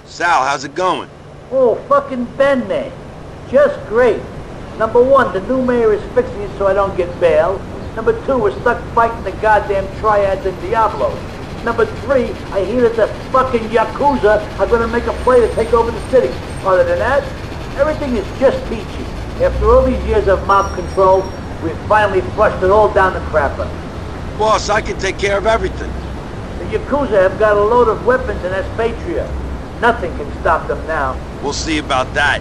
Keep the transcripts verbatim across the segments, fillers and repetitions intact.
Sal, how's it going? Oh, fucking Ben, man. Just great. Number one, the new mayor is fixing it so I don't get bail. Number two, we're stuck fighting the goddamn triads and Diablos. Number three, I hear that the fucking Yakuza are going to make a play to take over the city. Other than that, everything is just peachy. After all these years of mob control, we've finally flushed it all down the crapper. Boss, I can take care of everything. The Yakuza have got a load of weapons and that's Patria. Nothing can stop them now. We'll see about that.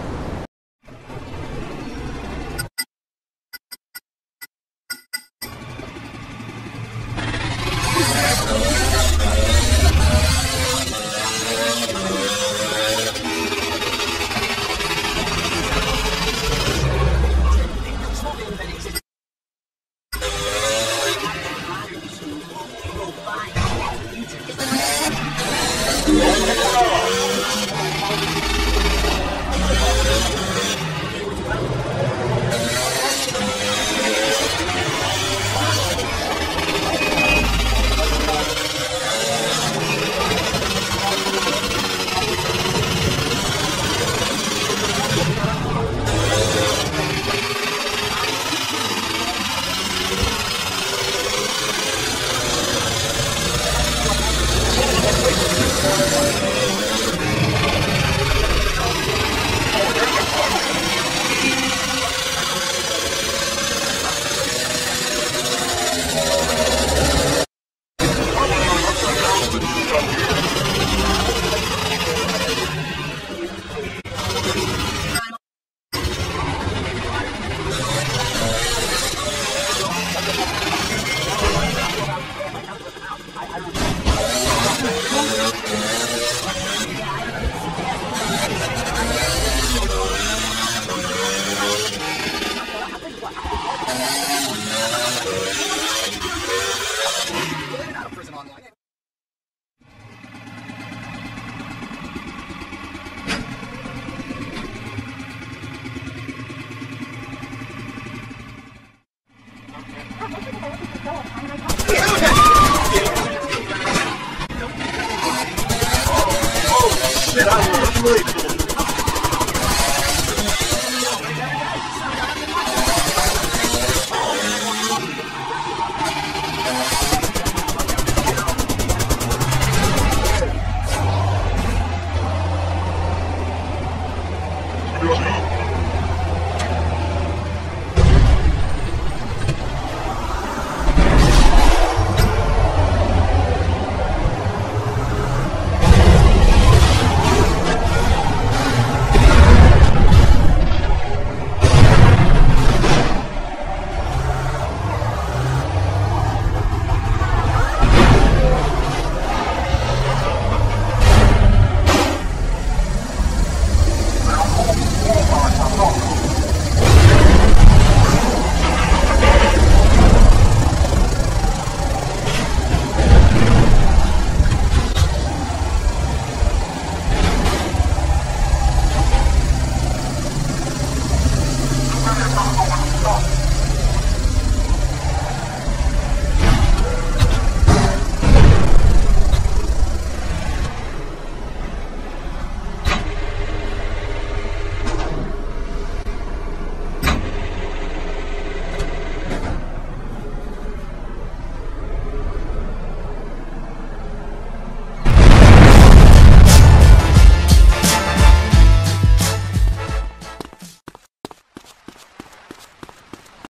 Shit, I'm